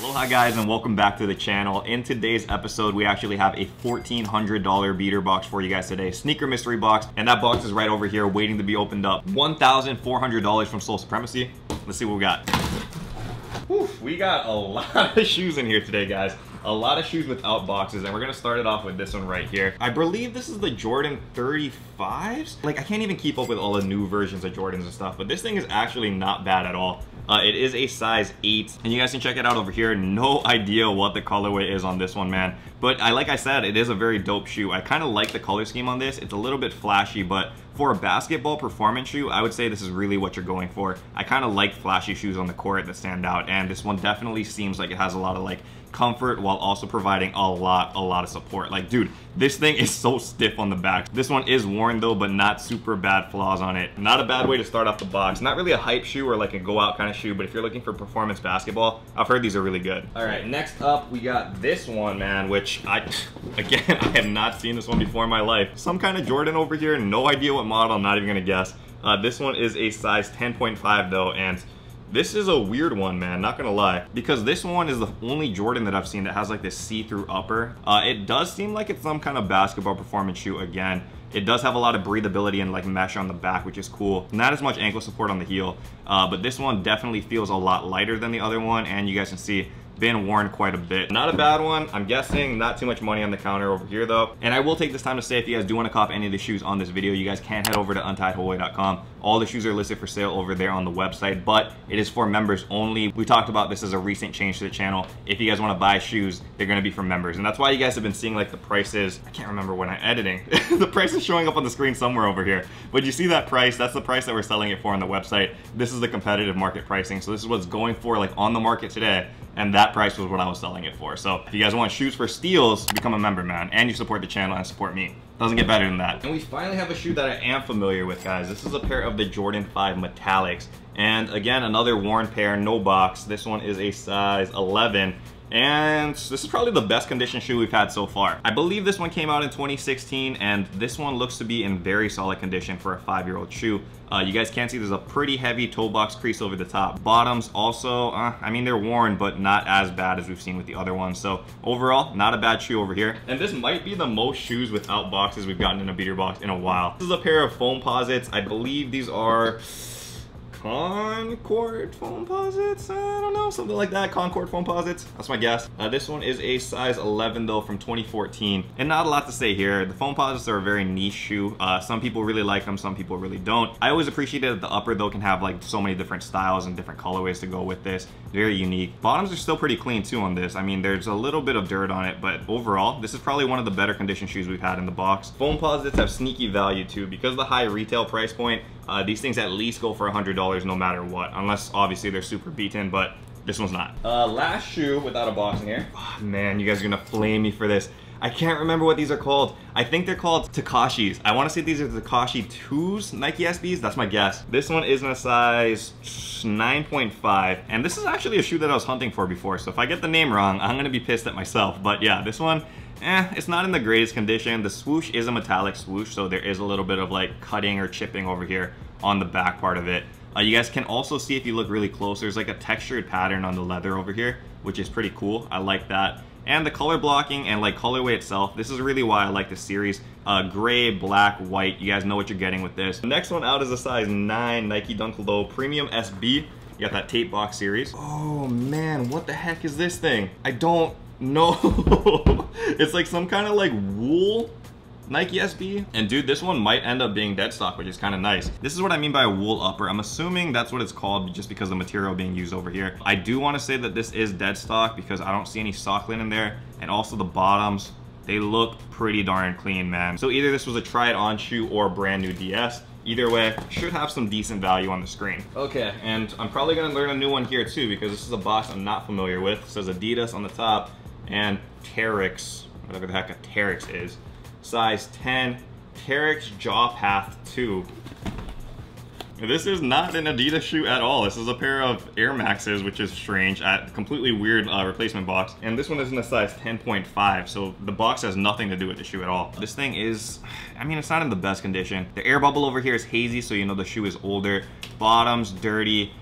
Aloha guys, and welcome back to the channel. In today's episode, we actually have a $1,400 beater box for you guys today. Sneaker mystery box, and that box is right over here waiting to be opened up. $1,400 from Sole Supremacy. Let's see what we got. Whew, we got a lot of shoes in here today, guys. A lot of shoes without boxes, and we're gonna start it off with this one right here. I believe this is the Jordan 35s. Like, I can't even keep up with all the new versions of Jordans and stuff, but this thing is actually not bad at all. It is a size 8, and you guys can check it out over here. No idea what the colorway is on this one, man. But like I said, it is a very dope shoe. I kind of like the color scheme on this. It's a little bit flashy, but for a basketball performance shoe, I would say this is really what you're going for. I kind of like flashy shoes on the court that stand out, and this one definitely seems like it has a lot of like comfort while also providing a lot of support. Like, dude, this thing is so stiff on the back. This one is worn though, but not super bad flaws on it. Not a bad way to start off the box. Not really a hype shoe or like a go out kind of shoe, but if you're looking for performance basketball, I've heard these are really good. All right, next up we got this one, man, which again, I have not seen this one before in my life. Some kind of Jordan over here, no idea what model, I'm not even gonna guess. This one is a size 10.5 though, and this is a weird one, man, not gonna lie, because this one is the only Jordan that I've seen that has like this see-through upper. It does seem like it's some kind of basketball performance shoe again. It does have a lot of breathability and like mesh on the back, which is cool. Not as much ankle support on the heel, but this one definitely feels a lot lighter than the other one, and you guys can see been worn quite a bit. Not a bad one. I'm guessing not too much money on the counter over here though. And I will take this time to say, if you guys do want to cop any of the shoes on this video, you guys can head over to untiedhawaii.com. All the shoes are listed for sale over there on the website, but it is for members only. We talked about this as a recent change to the channel. If you guys want to buy shoes, they're going to be for members, and that's why you guys have been seeing like the prices. I can't remember when I'm editing. The price is showing up on the screen somewhere over here, but you see that price? That's the price that we're selling it for on the website. This is the competitive market pricing, so this is what's going for like on the market today, and that price was what I was selling it for. So if you guys want shoes for steals, become a member, man, and you support the channel and support me. Doesn't get better than that. And we finally have a shoe that I am familiar with, guys. This is a pair of the Jordan 5 Metallics, and again, another worn pair, no box. This one is a size 11, and this is probably the best condition shoe we've had so far. I believe this one came out in 2016, and this one looks to be in very solid condition for a 5-year-old shoe. You guys can see there's a pretty heavy toe box crease over the top. Bottoms also, I mean, they're worn, but not as bad as we've seen with the other ones. So overall, not a bad shoe over here. And this might be the most shoes without boxes we've gotten in a beater box in a while. This is a pair of Foamposites. I believe these are Concord Foamposites? I don't know, something like that. Concord Foamposites, that's my guess. This one is a size 11 though, from 2014, and not a lot to say here. The Foamposites are a very niche shoe. Some people really like them, some people really don't. I always appreciated that the upper though can have like so many different styles and different colorways to go with this. Very unique. Bottoms are still pretty clean too on this. I mean, there's a little bit of dirt on it, but overall, this is probably one of the better condition shoes we've had in the box. Foamposites have sneaky value too, because of the high retail price point. These things at least go for $100 no matter what, unless obviously they're super beaten, but this one's not. Last shoe without a box in here. Oh, man, you guys are gonna flame me for this. I can't remember what these are called. I think they're called Takashis. I wanna say these are the Takashi 2s Nike SBs, that's my guess. This one is in a size 9.5, and this is actually a shoe that I was hunting for before, so if I get the name wrong, I'm gonna be pissed at myself. But yeah, this one, it's not in the greatest condition. The swoosh is a metallic swoosh, so there is a little bit of like cutting or chipping over here on the back part of it. You guys can also see, if you look really close, there's like a textured pattern on the leather over here, which is pretty cool. I like that. And the color blocking and like colorway itself, this is really why I like this series. Gray, black, white, you guys know what you're getting with this. The next one out is a size 9 Nike Dunk Low Premium SB. You got that tape box series. Oh man, what the heck is this thing? I don't know. It's like some kind of like wool Nike SB. And dude, this one might end up being dead stock, which is kind of nice. This is what I mean by a wool upper. I'm assuming that's what it's called just because of the material being used over here. I do want to say that this is dead stock because I don't see any sock linen there. And also the bottoms, they look pretty darn clean, man. So either this was a try it on shoe or a brand new DS. Either way, should have some decent value on the screen. Okay, and I'm probably gonna learn a new one here too, because this is a box I'm not familiar with. It says Adidas on the top and Terrex, whatever the heck a Terrex is. Size 10, Terrex Jaw Path 2. This is not an Adidas shoe at all. This is a pair of Air Maxes, which is strange. Completely weird replacement box. And this one is in a size 10.5, so the box has nothing to do with the shoe at all. This thing is, I mean, it's not in the best condition. The air bubble over here is hazy, so you know the shoe is older. Bottoms, dirty.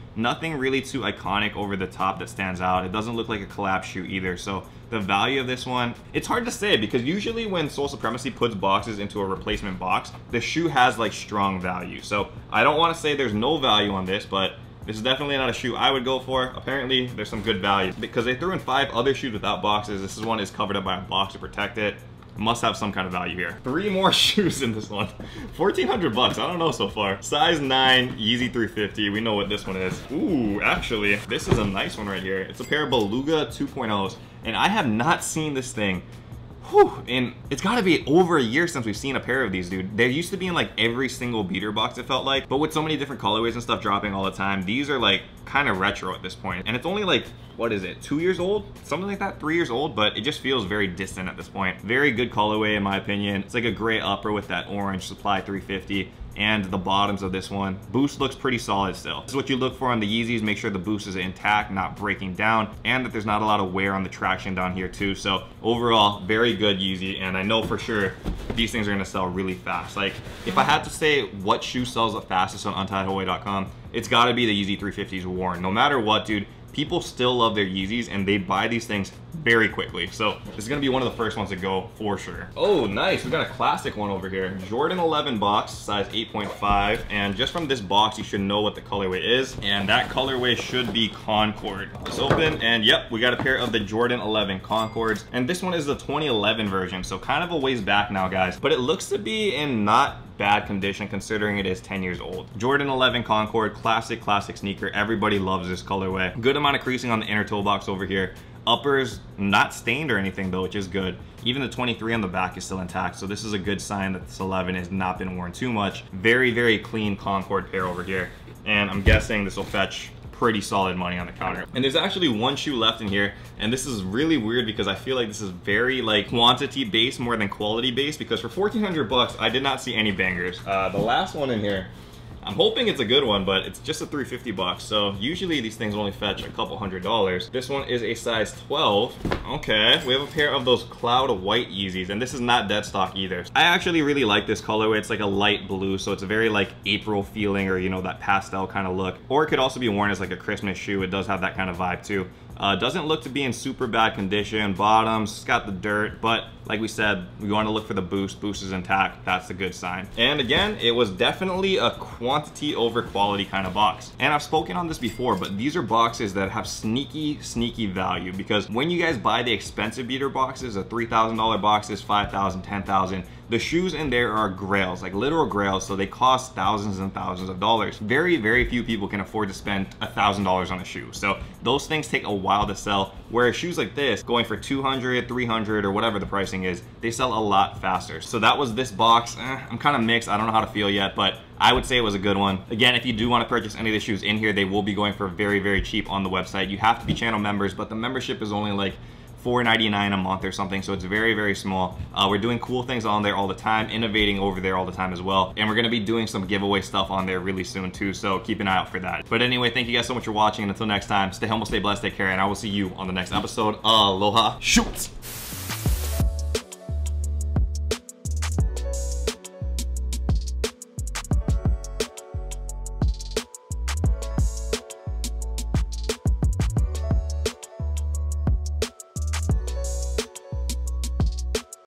nothing really too iconic over the top that stands out. It doesn't look like a collab shoe either. So the value of this one, it's hard to say because usually when Sole Supremacy puts boxes into a replacement box, the shoe has like strong value. So I don't want to say there's no value on this, but this is definitely not a shoe I would go for. Apparently there's some good value because they threw in 5 other shoes without boxes. This one is covered up by a box to protect it. Must have some kind of value here. 3 more shoes in this one. 1,400 bucks. I don't know so far. Size 9, Yeezy 350. We know what this one is. Ooh, actually, this is a nice one right here. It's a pair of Beluga 2.0s, and I have not seen this thing. Whew, and it's gotta be over a year since we've seen a pair of these, dude. They used to be in like every single beater box, it felt like, but with so many different colorways and stuff dropping all the time, these are like kind of retro at this point. And it's only like, what is it, 2 years old? Something like that, 3 years old, but it just feels very distant at this point. Very good colorway in my opinion. It's like a gray upper with that orange Supply 350. And the bottoms of this one. Boost looks pretty solid still. This is what you look for on the Yeezys. Make sure the boost is intact, not breaking down, and that there's not a lot of wear on the traction down here too. So overall, very good Yeezy, and I know for sure these things are gonna sell really fast. Like, if I had to say what shoe sells the fastest on UntitledHawaii.com, it's gotta be the Yeezy 350s worn. No matter what, dude, people still love their Yeezys and they buy these things very quickly. So this is gonna be one of the first ones to go for sure. Oh, nice, we got a classic one over here. Jordan 11 box, size 8.5. And just from this box, you should know what the colorway is. And that colorway should be Concord. It's open, and yep, we got a pair of the Jordan 11 Concords. And this one is the 2011 version, so kind of a ways back now, guys. But it looks to be in not bad condition considering it is 10 years old. Jordan 11 Concord, classic sneaker. Everybody loves this colorway. Good amount of creasing on the inner toe box over here. Uppers not stained or anything though, which is good. Even the 23 on the back is still intact, so this is a good sign that this 11 has not been worn too much. Very clean Concord pair over here, and I'm guessing this will fetch pretty solid money on the counter. And there's actually one shoe left in here, and this is really weird because I feel like this is very like quantity based more than quality based, because for 1,400 bucks I did not see any bangers. The last one in here, I'm hoping it's a good one, but it's just a 350 box. So usually these things only fetch a couple $100. This one is a size 12. Okay, we have a pair of those cloud white Yeezys, and this is not dead stock either. I actually really like this colorway. It's like a light blue, so it's a very like April feeling, or you know, that pastel kind of look. Or it could also be worn as like a Christmas shoe. It does have that kind of vibe too. Doesn't look to be in super bad condition. Bottoms, it's got the dirt, but like we said, we want to look for the boost. Boost is intact. That's a good sign. And again, it was definitely a quantity over quality kind of box. And I've spoken on this before, but these are boxes that have sneaky value, because when you guys buy the expensive beater boxes, the $3,000 boxes, $5,000, $10,000, the shoes in there are grails, like literal grails, so they cost thousands and thousands of dollars. Very few people can afford to spend $1,000 on a shoe. So those things take a while to sell, whereas shoes like this, going for 200, 300, or whatever the pricing is, they sell a lot faster. So that was this box. I'm kind of mixed. I don't know how to feel yet, but I would say it was a good one. Again, if you do want to purchase any of the shoes in here, they will be going for very cheap on the website. You have to be channel members, but the membership is only like $4.99 a month or something, so it's very small. We're doing cool things on there all the time, innovating over there all the time as well, and we're gonna be doing some giveaway stuff on there really soon too, so keep an eye out for that. But anyway, thank you guys so much for watching, and until next time, stay humble, stay blessed, take care, and I will see you on the next episode. Aloha, shoot!